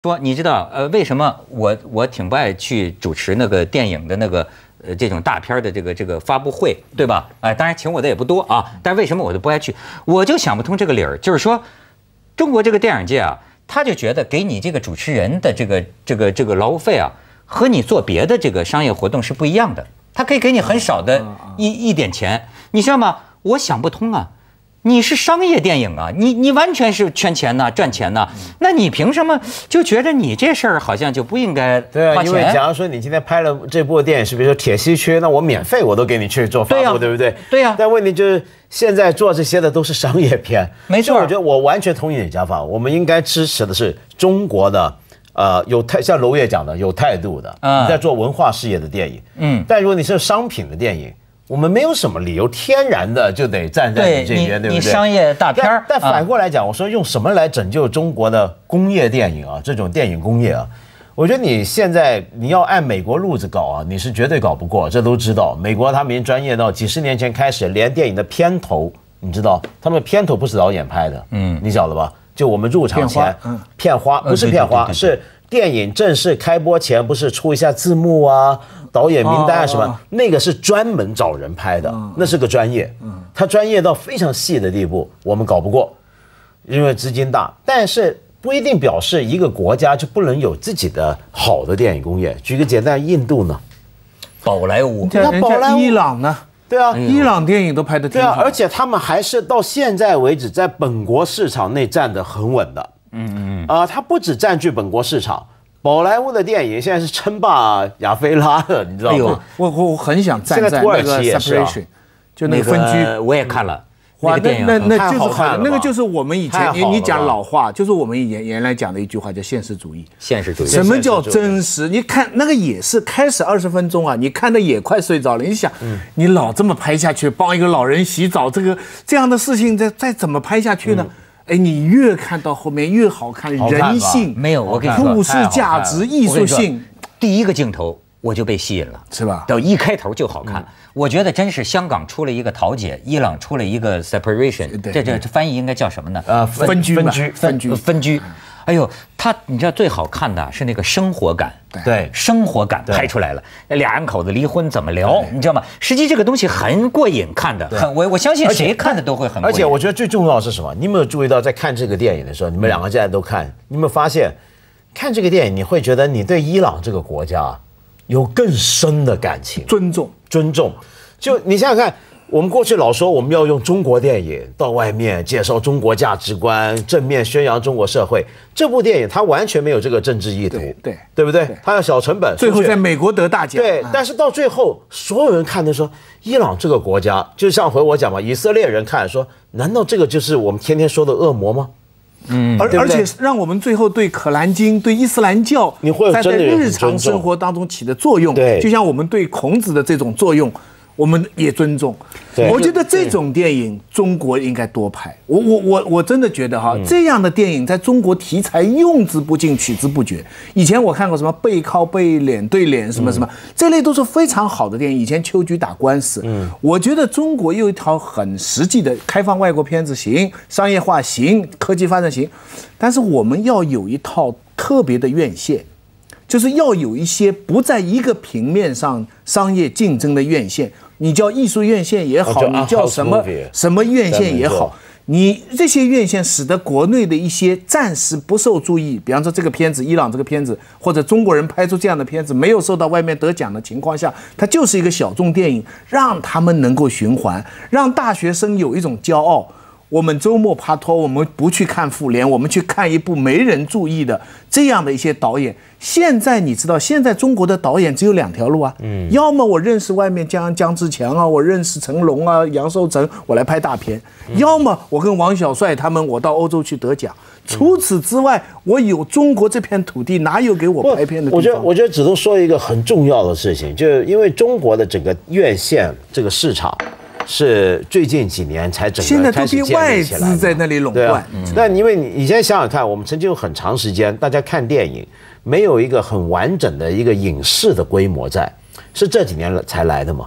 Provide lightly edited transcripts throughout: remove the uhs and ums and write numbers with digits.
说你知道为什么我挺不爱去主持那个电影的那个这种大片的这个发布会，对吧？当然请我的也不多啊，但为什么我就不爱去？我就想不通这个理儿，就是说中国这个电影界啊，他就觉得给你这个主持人的这个劳务费啊，和你做别的这个商业活动是不一样的，他可以给你很少的一点钱，你知道吗？我想不通啊。你是商业电影啊，你完全是圈钱呐、赚钱呐，那你凭什么就觉得你这事儿好像就不应该花钱？ 对啊，因为假如说你今天拍了这部电影是比如说铁西区，那我免费我都给你去做发布，对不对？ 对呀。 但问题就是现在做这些的都是商业片， 没错。 我觉得我完全同意你讲法，我们应该支持的是中国的。像娄烨讲的，有态度的，你在做文化事业的电影，但如果你是商品的电影，我们没有什么理由天然的就得站在你这边，对不对？ 你商业大片儿， 但反过来讲，我说用什么来拯救中国的工业电影啊？这种电影工业啊，我觉得你现在你要按美国路子搞啊，你是绝对搞不过，这都知道。美国他们已经专业到几十年前开始，连电影的片头，你知道，他们片头不是导演拍的，你晓得吧？就我们入场前，片花不是片花，是电影正式开播前，不是出一下字幕啊、导演名单啊什么，那个是专门找人拍的，那是个专业，他专业到非常细的地步，我们搞不过，因为资金大，但是不一定表示一个国家就不能有自己的好的电影工业。举个简单，印度呢， 宝莱坞， 那宝莱坞，伊朗呢？ 对啊， 伊朗电影都拍得挺好， 对啊，而且他们还是到现在为止在本国市场内站得很稳的。他不只占据本国市场，宝莱坞的电影现在是称霸亚非拉的，你知道吗？ 我很想站在那个 separation， 就那个分居， 我也看了。 哇，那就是好， 那个就是我们以前你讲老话，就是我们原来讲的一句话叫现实主义。 现实主义。 什么叫真实？你看那个也是开始20分钟啊，你看的也快睡着了。你想，你老这么拍下去，帮一个老人洗澡，这样的事情再怎么拍下去呢？你越看到后面越好看，人性没有，我跟你说， 故事价值、艺术性， 第一个镜头我就被吸引了， 是吧？ 到一开头就好看。我觉得真是香港出了一个桃姐，伊朗出了一个 separation， 这翻译应该叫什么呢？ 分居。 哎呦，你知道最好看的是那个生活感， 对， 生活感拍出来了。俩人口子离婚怎么聊，你知道吗？实际这个东西很过瘾，看的我相信谁看的都会很过瘾。 而且我觉得最重要的是什么？你有没有注意到，在看这个电影的时候，你们两个现在都看，你有没有发现，看这个电影你会觉得你对伊朗这个国家有更深的感情、 尊重。 就你想想看。我们过去老说我们要用中国电影到外面介绍中国价值观，正面宣扬中国社会。这部电影它完全没有这个政治意图，对不对？它要小成本， 最后在美国得大奖。 对，但是到最后，所有人看的说，伊朗这个国家，就像回我讲嘛，以色列人看说，难道这个就是我们天天说的恶魔吗？ 而且让我们最后对可兰经、对伊斯兰教， 你会在日常生活当中起的作用， 对， 就像我们对孔子的这种作用。我们也尊重，我觉得这种电影中国应该多拍。我真的觉得哈，这样的电影在中国题材用之不尽，取之不绝。以前我看过什么背靠背、脸对脸什么什么，这类都是非常好的电影。以前秋菊打官司，我觉得中国有一套很实际的开放外国片子行，商业化行，科技发展行，但是我们要有一套特别的院线。就是要有一些不在一个平面上商业竞争的院线，你叫艺术院线也好，你叫什么院线也好，你这些院线使得国内的一些暂时不受注意，比方说这个片子，伊朗这个片子，或者中国人拍出这样的片子，没有受到外面得奖的情况下，它就是一个小众电影，让他们能够循环，让大学生有一种骄傲。我们周末帕托，我们不去看复联，我们去看一部没人注意的这样的一些导演。现在你知道，现在中国的导演只有2条路啊，要么我认识外面姜志强啊，我认识成龙啊、杨受成，我来拍大片；要么我跟王小帅他们，我到欧洲去得奖。除此之外，我有中国这片土地，哪有给我拍片的地方？ 我觉得只能说一个很重要的事情，就是因为中国的整个院线这个市场。是最近几年才整个开始建立起来的， 现在都被外资在那里垄断。 那因为你现在想想看，我们曾经有很长时间，大家看电影没有一个很完整的一个影视的规模在，是这几年才来的嘛。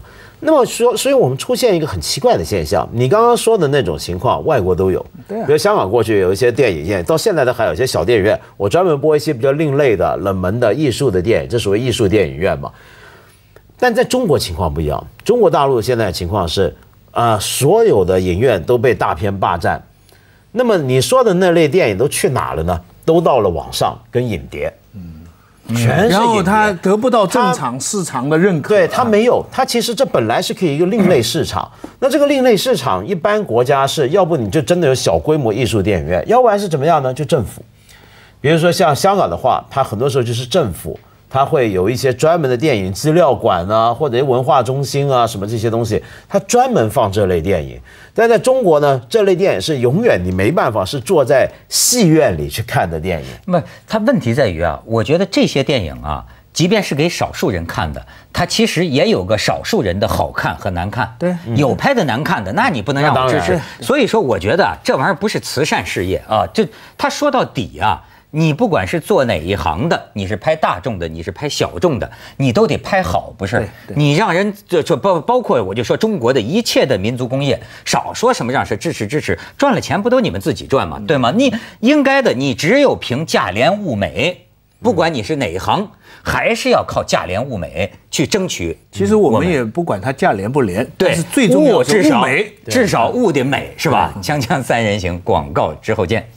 那么说，所以我们出现一个很奇怪的现象，你刚刚说的那种情况，外国都有。对、比如香港过去有一些电影院，到现在都还有一些小电影院，我专门播一些比较另类的、冷门的艺术的电影，这属于艺术电影院嘛。但在中国情况不一样，中国大陆现在的情况是，所有的影院都被大片霸占。那么你说的那类电影都去哪了呢？都到了网上跟影碟。全是， 然后他得不到正常市场的认可， 对他没有，他其实这本来是可以一个另类市场。那这个另类市场，一般国家是要不你就真的有小规模艺术电影院，要不然是怎么样呢？就政府，比如说像香港的话，它很多时候就是政府，它会有一些专门的电影资料馆啊，或者文化中心啊，什么这些东西，它专门放这类电影。但在中国呢，这类电影是永远你没办法是坐在戏院里去看的电影。 那么它问题在于啊，我觉得这些电影啊，即便是给少数人看的，它其实也有个少数人的好看和难看。 对， 有拍的难看的，那你不能让我支持。所以说，我觉得这玩意儿不是慈善事业啊，就他说到底啊。你不管是做哪一行的，你是拍大众的，你是拍小众的，你都得拍好，不是？你让人就包括我就说中国的一切的民族工业，少说什么让是支持，赚了钱不都你们自己赚吗？对吗？你应该的，你只有凭价廉物美，不管你是哪一行，还是要靠价廉物美去争取。 其实我们也不管它价廉不廉， 对， 但是最重要是物美， 至少物得美，是吧？锵锵三人行，广告之后见。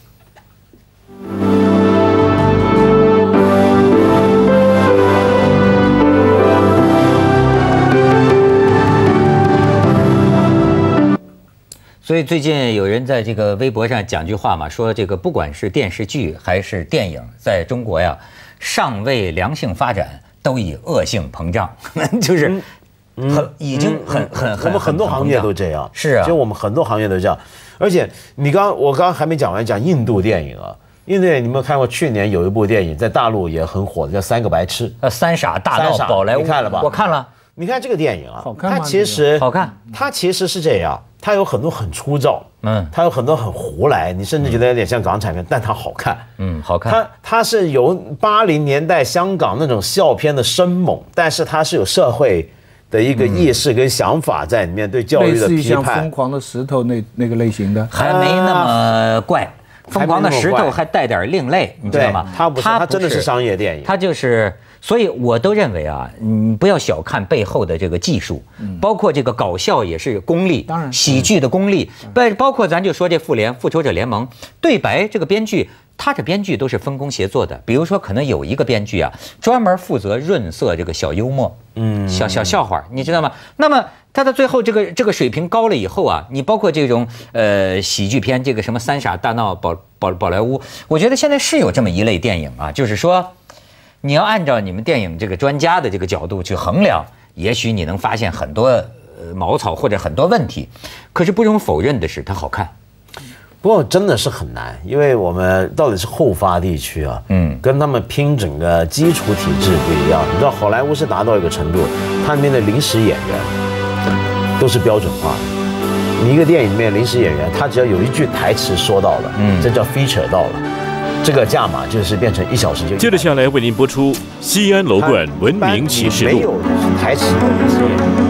所以最近有人在这个微博上讲句话嘛，说这个不管是电视剧还是电影，在中国呀，尚未良性发展，都已恶性膨胀，就是已经很我们很多行业都这样。 是啊， 就我们很多行业都这样。而且我刚刚还没讲完，讲印度电影啊。印度电影你有没有看过？去年有一部电影在大陆也很火的，叫《三个白痴》。 三傻大闹宝莱坞， 你看了吧？ 我看了。 你看这个电影啊， 好看吗？ 它其实好看， 它其实是这样，它有很多很粗糙，它有很多很胡来，你甚至觉得有点像港产片，但它好看， 好看。 它是有80年代香港那种笑片的生猛，但是它是有社会的一个意识跟想法在里面，对教育的批判。 类似于像《疯狂的石头》那个类型的， 还没那么怪。疯狂的石头还带点另类，你知道吗？ 它不是，它真的是商业电影。 它就是，所以我都认为啊，你不要小看背后的这个技术，包括这个搞笑也是功力， 当然喜剧的功力，包括咱就说这复仇者联盟对白这个编剧。他这编剧都是分工协作的，比如说可能有一个编剧啊，专门负责润色这个小幽默，小笑话，你知道吗？那么他到最后这个水平高了以后啊，你包括这种喜剧片，这个什么三傻大闹宝莱坞，我觉得现在是有这么一类电影啊，就是说你要按照你们电影这个专家的这个角度去衡量，也许你能发现很多茅草或者很多问题，可是不容否认的是它好看。 不过真的是很难，因为我们到底是后发地区啊，跟他们拼整个基础体制不一样。你知道好莱坞是达到一个程度，它里面的临时演员都是标准化的。你一个电影里面临时演员，他只要有一句台词说到了，这叫 feature 到了，这个价码就是变成1小时就。 接着下来为您播出《西安楼冠文明启示录》。 没有台词的临时演员。